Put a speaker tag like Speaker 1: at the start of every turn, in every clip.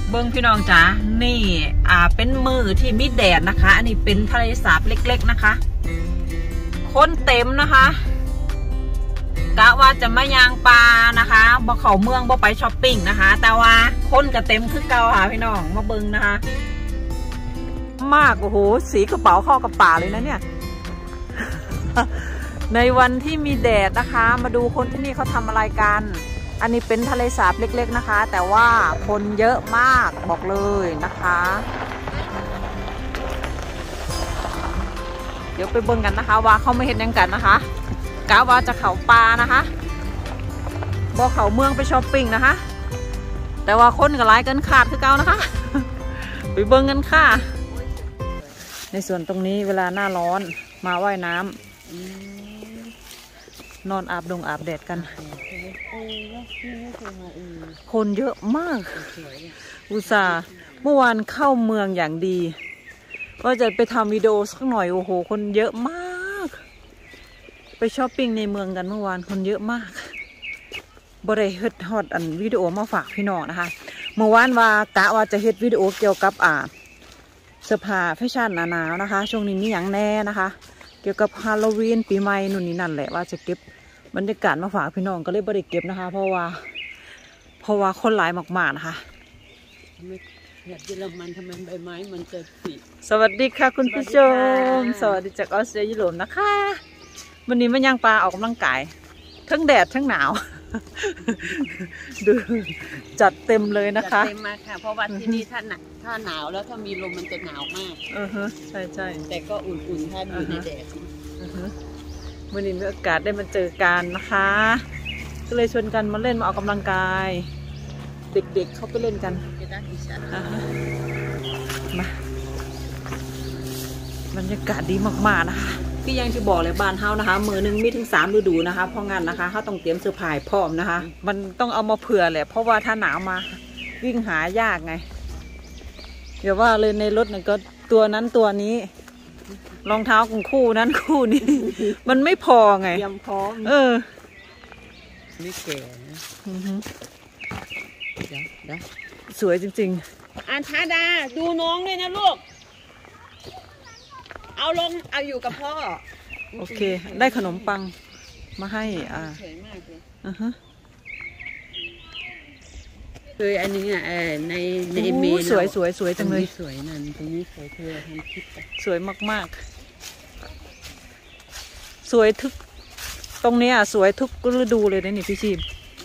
Speaker 1: เบิ้งพี่น้องจ๋านี่เป็นมือที่มีแดดนะคะอันนี้เป็นทะเลสาบเล็กๆนะคะคนเต็มนะคะกะว่าจะมายางปลานะคะบ่เข้าเมืองบ่ไปช้อปปิ้งนะคะแต่ว่าคนก็เต็มคือเก่าค่ะพี่น้องมาเบิ้งนะคะมากโอ้โหสีกระเป๋าเข้ากับป่าเลยนะเนี่ย ในวันที่มีแดดนะคะมาดูคนที่นี่เขาทำอะไรกันอันนี้เป็นทะเลสาบเล็กๆนะคะแต่ว่าคนเยอะมากบอกเลยนะคะเดี๋ยวไปเบิ่งกันนะคะว่าเขาไม่เห็นยังกันนะคะกะว่าจะเขาปลานะคะบอกเขาเมืองไปช้อปปิ้งนะคะแต่ว่าคนก็หลายเกินขาดคือเก่านะคะ ไปเบิ่งกันค่ะในส่วนตรงนี้เวลาหน้าร้อนมาว่ายน้ำนอนอาบแดดกันคนเยอะมากอุตส่าห์เมื่อวานเข้าเมืองอย่างดีก็จะไปทำวิดีโอสักหน่อยโอ้โหคนเยอะมากไปช้อปปิ้งในเมืองกันเมื่อวานคนเยอะมากบริเฮ็ดฮอตอันวิดีโอมาฝากพี่น้องนะคะเมื่อวานว่ากะว่าจะเฮ็ดวิดีโอเกี่ยวกับเสื้อผ้าแฟชั่นหนาวนะคะช่วงนี้มีอย่างแน่นะคะเกี่ยวกับฮาโลวีนปีใหม่นู่นนี่นั่นแหละว่าจะเก็บบรรยากาศมาฝากพี่น้องก็เลยบริเก็บนะคะเพราะว่าคนหลายมากๆนะคะ
Speaker 2: แบบเยอรมันทำไมใบไม้มันจะปิด
Speaker 1: สวัสดีค่ะคุณผู้ชมสวัสดีจากออสเตรเลียยุโรปนะคะวันนี้มันย่างปลาออกกำลังกายทั้งแดดทั้งหนาวดูจัดเต็มเลยนะคะ
Speaker 2: จัดเต็มมาค่ะเพราะว่าที่นี่ถ้าหนาวแล้วถ้ามีลมมันจะหนาวมาก
Speaker 1: ใช่
Speaker 2: แต่ก็อุ่นๆถ้าอยู่ในแดด
Speaker 1: วันนี้มีโอกาสได้มาเจอกันนะคะก็เลยชวนกันมาเล่นมาออกกำลังกายเด็กๆเขาไปเล่นกันมาบรรยากาศดีมากๆนะคะพี่ยังจะบอกเลยบ้านเฮานะคะมือหนึ่งมีถึง3 ฤดูนะคะเพราะงั้นนะคะเขาต้องเตรียมเสื้อผ้าพร้อมนะคะมันต้องเอามาเผื่อแหละเพราะว่าถ้าหนาวมาวิ่งหายากไงเดี๋ยวว่าเลยในรถเนี่ยก็ตัวนั้นตัวนี้รองเท้าของคู่นั้นคู่นี้ มันไม่พอไง
Speaker 2: ยังพร้อมไม่แก่นะ
Speaker 1: สวยจริง
Speaker 2: ๆอันธาดาดูน้องด้วยนะลูกเอาอยู่กับพ่อ
Speaker 1: โอเคได้ขนมปังมาให้
Speaker 2: สวยมากเลยคืออันนี้ในเมน
Speaker 1: สวยจังเลย
Speaker 2: สวยนั่นตรงนี้สวยเธอทำคลิป
Speaker 1: สวยมากๆสวยทุกตรงนี้สวยทุกฤดูเลยนะนี่พี่ชีม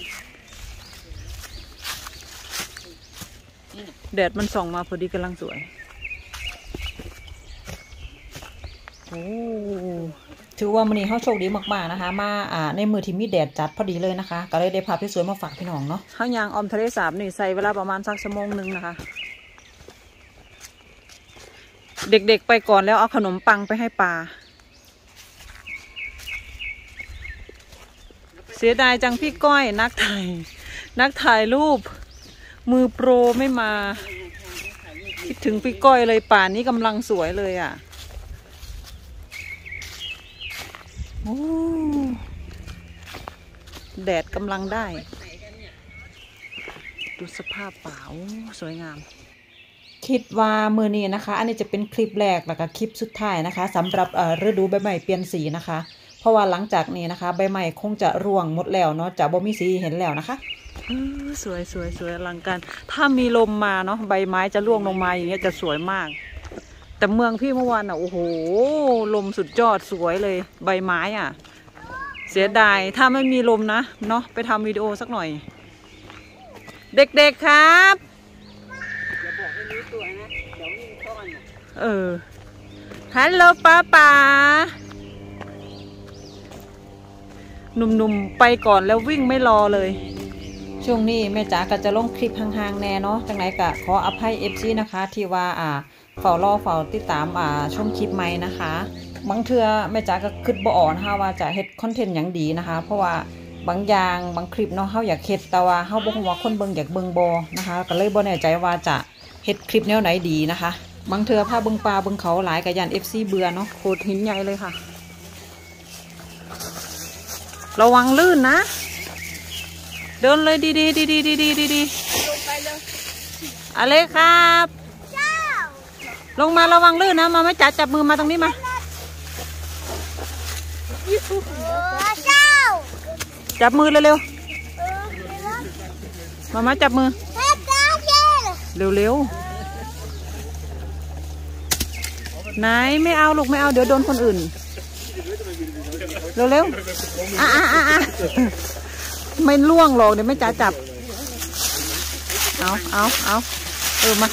Speaker 1: แดดมันส่องมาพอดีกำลังสวยโอ้ถือว่ามื้อนี้เขาโชคดีมากๆนะคะมาในมือที่มีแดดจัดพอดีเลยนะคะก็เลยได้ภาพที่สวยมาฝากพี่น้องเนาะเขายางออมทะเลสาบนี่ใส่เวลาประมาณสัก1 ชั่วโมงนะคะเด็กๆไปก่อนแล้วเอาขนมปังไปให้ปลาเสียดายจังพี่ก้อยนักถ่ายรูปมือโปรไม่มาคิดถึงพี่ก้อยเลยป่านนี้กำลังสวยเลยโอ้แดดกำลังได้ดูสภาพป่าสวยงามคิดว่ามือนี้นะคะอันนี้จะเป็นคลิปแรกแล้วก็คลิปสุดท้ายนะคะสำหรับฤดูใบไม้เปลี่ยนสีนะคะเพราะว่าหลังจากนี้นะคะใบไม้คงจะร่วงหมดแล้วเนาะจะบ่มีสีเห็นแล้วนะคะสวยอลังการถ้ามีลมมาเนาะใบไม้จะร่วงลงมาอย่างเงี้ยจะสวยมากแต่เมืองพี่เมื่อวานโอ้โหลมสุดยอดสวยเลยใบไม้เสียดายถ้าไม่มีลมนะเนาะไปทำวิดีโอสักหน่อยเด็กๆครับ
Speaker 2: อย่าบอกให้รู้ตัวนะเดี๋ยววิ่งต้อน
Speaker 1: ฮัลโหลป้าหนุ่มๆไปก่อนแล้ววิ่งไม่รอเลยช่วงนี้แม่จ๋าก็จะลงคลิปห่างๆแน่เนาะจังไหนก็ขออภัยFCนะคะที่ว่าเฝ้าติดตามชมคลิปใหม่นะคะบางเทื่อแม่จ๋าก็คิดบ่ออกนะคะว่าจะเฮ็ดคอนเทนต์อย่างดีนะคะเพราะว่าบางอย่างบางคลิปเนาะเฮาอยากเฮ็ดแต่ว่าเฮาบ่ฮู้ว่าคนเบิ่งอยากเบิ่งบ่นะคะก็เลยบ่แน่ใจว่าจะเฮ็ดคลิปแนวไหนดีนะคะบางเทื่อพาเบิ่งปลาเบิ่งเขาหลายก็ย่าน FC เบื่อเนาะโคตรหินใหญ่เลยค่ะระวังลื่นนะเดินเลยดีลงไปเลยอะไรครับลงมาระวังลื่นนะมาไม่จับมือมาตรงนี้มาจับมือเร็วๆมาจับมือเร็วๆไหนไม่เอาลูกไม่เอาเดี๋ยวโดนคนอื่นเร็วๆไม่ล่วงหรอกเดี๋ยวไม่จับเอามา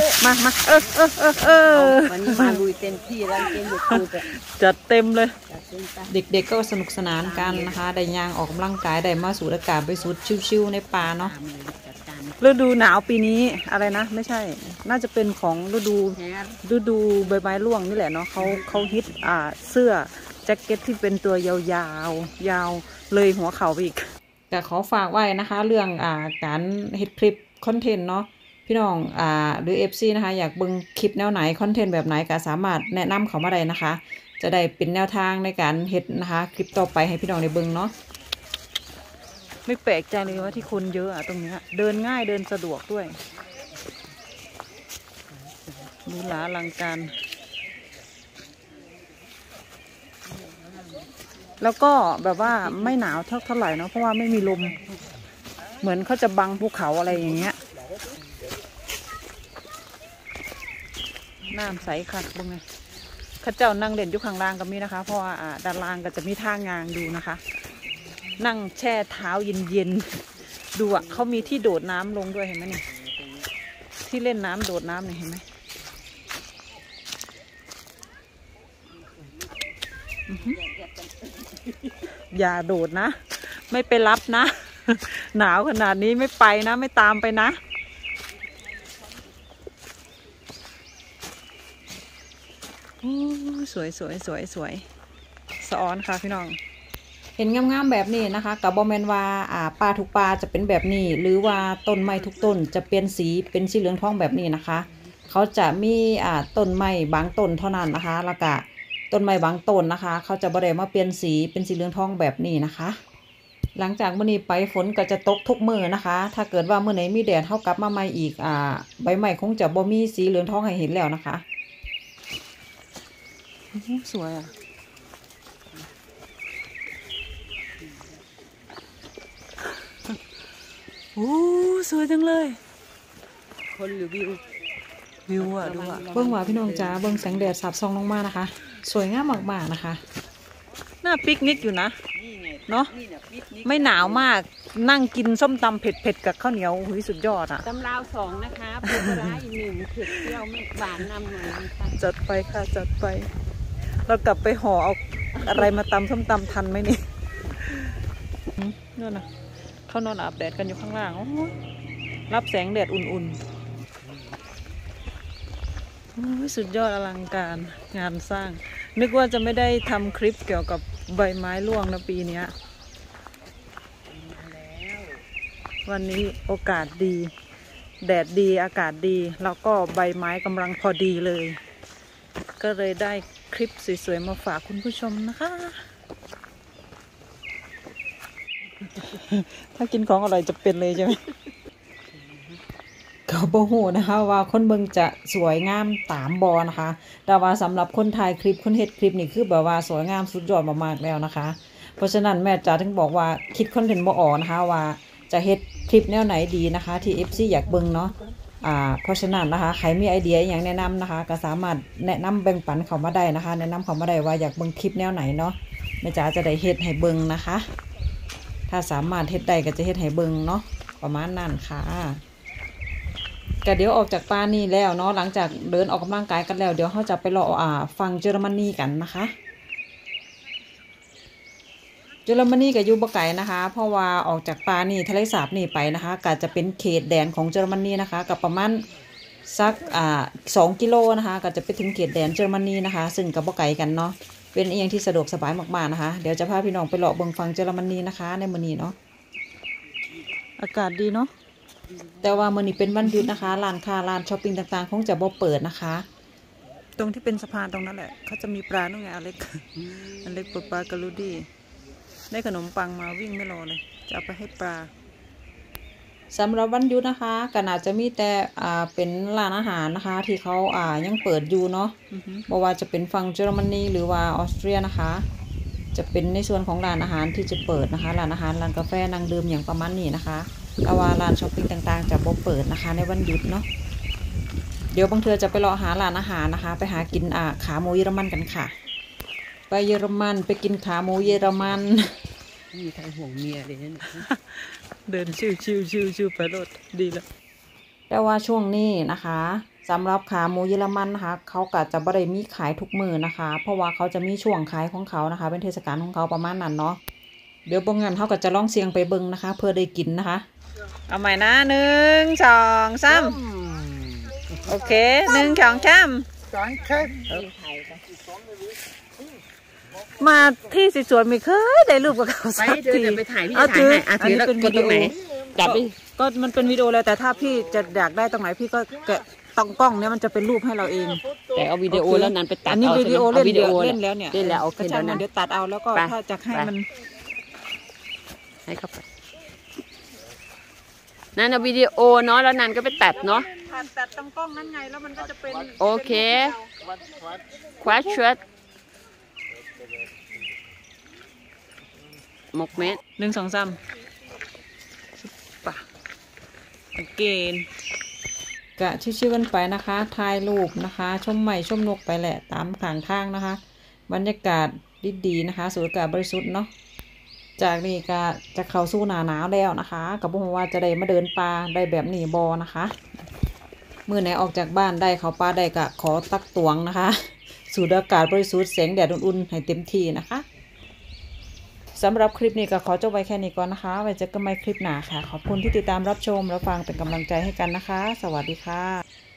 Speaker 2: วันนี้มาลุยเต็มที่แล้วเต็มที่
Speaker 1: จัดเต็มเลยเด็กๆก็สนุกสนานกันนะคะได้ย่างออกกำลังกายได้มาสูดอากาศไปสูดชิวๆในป่าเนาะฤดูหนาวปีนี้อะไรนะไม่ใช่น่าจะเป็นของฤดูใบไม้ร่วงนี่แหละเนาะเขาฮิตเสื้อแจ็คเก็ตที่เป็นตัวยาวเลยหัวเข่าอีกแต่ขอฝากไว้นะคะเรื่องการเฮ็ดคลิปคอนเทนต์เนาะพี่น้องหรือ FC นะคะอยากเบิ่งคลิปแนวไหนคอนเทนต์แบบไหนก็สามารถแนะนำเขามาได้นะคะจะได้เป็นแนวทางในการเฮ็ดนะคะคลิปต่อไปให้พี่น้องได้เบิ่งเนาะไม่แปลกใจเลยว่าที่คนเยอะตรงนี้เดินง่ายเดินสะดวกด้วยหรูหราอลังการแล้วก็แบบว่าไม่หนาวเท่าไหร่เนาะเพราะว่าไม่มีลมเหมือนเขาจะบังภูเขาอะไรอย่างเงี้ยน้ำใสค่ะตรงไงข้าเจ้านั่งเด่นอยู่ข้างล่างก็มีนะคะเพราะว่าด้านล่างก็จะมีท่างางดูนะคะนั่งแช่เท้าเย็นๆดูเขามีที่โดดน้ำลงด้วยเห็นไหมนี่ที่เล่นน้ำโดดน้ำนี่เห็นไหมอย่าโดดนะไม่ไปรับนะหนาวขนาดนี้ไม่ไปนะไม่ตามไปนะสวยสะอ้อนค่ะพี่น้องเห็นงามๆแบบนี้นะคะกับบอมแมนว่าปลาทุกปลาจะเป็นแบบนี้หรือว่าต้นไม้ทุกต้นจะเป็นสีเหลืองทองแบบนี้นะคะเขาจะมีต้นไม้บางต้นเท่านั้นนะคะแล้วก็ต้นไม้บางต้นนะคะเขาจะบ่ได้มาเปลี่ยนสีเป็นสีเหลืองทองแบบนี้นะคะหลังจากมื้อนี้ไปฝนก็จะตกทุกมื้อนะคะถ้าเกิดว่ามื้อไหนมีแดดเท่ากลับมาใหม่อีกใบไม้คงจะบ่มีสีเหลืองทองให้เห็นแล้วนะคะสวยสวยจังเลย
Speaker 2: คนหรือวิว
Speaker 1: ดูเบื้องว่าพี่น้องจ้าเบื้องแสงแดดสาดส่องลงมานะคะสวยงามมากๆนะคะน่าปิกนิกอยู่นะเนาะไม่หนาวมากนั่งกินส้มตำเผ็ดกับข้าวเหนียวหุยสุดยอด
Speaker 2: ตำราว2นะคะปูปลาอีก1เผ็ดเปรี้ยวไม่หวานนำหน่อย
Speaker 1: จัดไปค่ะจัดไปเรากลับไปห่อเอาอะไรมาตำส้มตำทันไหมนี่นู่นนะเขานอนอาบแดดกันอยู่ข้างล่างรับแสงแดดอุ่นๆสุดยอดอลังการงานสร้างนึกว่าจะไม่ได้ทำคลิปเกี่ยวกับใบไม้ร่วงนะปีนี้วันนี้โอกาสดีแดดดีอากาศดีแล้วก็ใบไม้กำลังพอดีเลยก็เลยได้คลิปสวยๆมาฝากคุณผู้ชมนะคะถ้ากินของอร่อยจะเป็นเลยใช่ไหมก็บ่ฮู้นะคะว่าคนเบิ่งจะสวยงามตามบอนะคะแต่ว่าสำหรับคนถ่ายคลิปคนเฮ็ดคลิปนี่คือแบบว่าสวยงามสุดยอดมากๆแล้วนะคะเพราะฉะนั้นแม่จ๋าถึงบอกว่าคิดคอนเทนต์บ่ออกนะคะว่าจะเฮ็ดคลิปแนวไหนดีนะคะที่ FC อยากเบิ่งเนาะเพราะฉะนั้นนะคะใครมีไอเดียอย่างแนะนำนะคะก็สามารถแนะนำแบ่งปันเขามาได้นะคะแนะนำเขามาได้ว่าอยากเบิ่งคลิปแนวไหนเนาะแม่จ๋าจะได้เฮ็ดให้เบิ่งนะคะถ้าสามารถเฮ็ดได้ก็จะเฮ็ดให้เบิ่งเนาะประมาณนั้นค่ะก็เดี๋ยวออกจากป่านี่แล้วเนาะหลังจากเดินออกกำลังกายกันแล้วเดี๋ยวเขาจะไปรอฟังเยอรมนีกันนะคะเยอรมนีกับยูบไก่นะคะเพราะว่าออกจากป่านี่ทะเลสาบนี่ไปนะคะก็จะเป็นเขตแดนของเยอรมนีนะคะกับประมาณสัก2 กิโลนะคะก็จะไปถึงเขตแดนเยอรมนีนะคะซึ่งกับไก่กันเนาะเป็นเองที่สะดวกสบายมากๆนะคะเดี๋ยวจะพาพี่น้องไปเลาะเบิ่งฟังเยอรมนีนะคะในมื้อนี้เนาะอากาศดีเนาะแต่ว่ามื้อนี้เป็นวันหยุดนะคะร้านค้าร้านช้อปปิ้งต่างๆคงจะบ่เปิดนะคะตรงที่เป็นสะพานตรงนั้นแหละเขาจะมีปลานู่นไงอเล็กปลดปลากระลูดี้ได้ขนมปังมาวิ่งไม่รอเลยจะเอาไปให้ปลาสำหรับวันหยุดนะคะก็น่าจะมีแต่เป็นร้านอาหารนะคะที่เขายังเปิดอยู่เนาะบ่ว่าจะเป็นฝั่งเยอรมนีหรือว่าออสเตรียนะคะจะเป็นในส่วนของร้านอาหารที่จะเปิดนะคะร้านอาหารร้านกาแฟนั่งดื่มอย่างประมาณนี้นะคะแต่ว่าร้านช้อปปิ้งต่างๆจะบ่เปิดนะคะในวันหยุดเนาะเดี๋ยวบางเทื่อจะไปรอหาร้านอาหารนะคะไปหากินขาหมูเยอรมันกันค่ะไปเยอรมันไปกินขาหมูเยอรมัน
Speaker 2: มีใครห่วงเมียเลยนั่น
Speaker 1: เดินชิวไปรถดีแล้วแต่ว่าช่วงนี้นะคะสำหรับขาหมูเยอรมันนะคะเขาก็จะบ่ได้มีขายทุกมื้อนะคะเพราะว่าเขาจะมีช่วงขายของเขานะคะเป็นเทศกาลของเขาประมาณนั้นเนาะเดี๋ยวบางงานเขาก็จะลองเสียงไปเบิ่งนะคะเพื่อได้กินนะคะเอาใหม่นะ1 2 3โอเค1 2 3มาที่สวยๆไม่เคยได้รูปกับเขาสักที
Speaker 2: ไปถ่ายพี่ถ่ายให้ถือแล้วกดตรงไหนจับไป
Speaker 1: ก็มันเป็นวิดีโอแล้วแต่ถ้าพี่จะอยากได้ตรงไหนพี่ก็แกะต้องกล้องเนี้ยมันจะเป็นรูปให้เราเอง
Speaker 2: แต่เอาวิดีโอแล้วนั้นไปตัด
Speaker 1: อันนี้วิดีโอเล่นแล้วเนี่ย
Speaker 2: เล่นแล้วโอเค
Speaker 1: แล้วนะเดี๋ยวตัดเอาแล้วก็ถ้าจะให้มัน
Speaker 2: ให้เข้าไปนั่นเอาวิดีโอเนาะแล้วนั้นก็ไปตัดเนาะ
Speaker 1: ตัดตรงกล้องนั่นไงแล้วมันก็จะเป็น
Speaker 2: โอเคคว้าชุดหมกเม็ด
Speaker 1: 1 2 3ป่ะเกณฑ์กะชื่อกันไปนะคะถ่ายรูปนะคะชมใหม่ชมนกไปแหละตามข้างทางนะคะบรรยากาศดีๆนะคะสูดอากาศบริสุทธิ์เนาะจากนี้ก็จะเข้าสู่หน้าหนาวแล้วนะคะกับพวกว่าจะได้มาเดินป่าได้แบบนี้บอนะคะเมื่อไหนออกจากบ้านได้เขาป่าได้ก็ขอตักตวงนะคะสูดอากาศบริสุทธิ์แสงแดดอุ่นๆให้เต็มที่นะคะสำหรับคลิปนี้ก็ขอจบไว้แค่นี้ก่อนนะคะไว้เจอกันใหม่คลิปหน้าค่ะขอบคุณที่ติดตามรับชมรับฟังเป็นกำลังใจให้กันนะคะสวัสดีค่ะ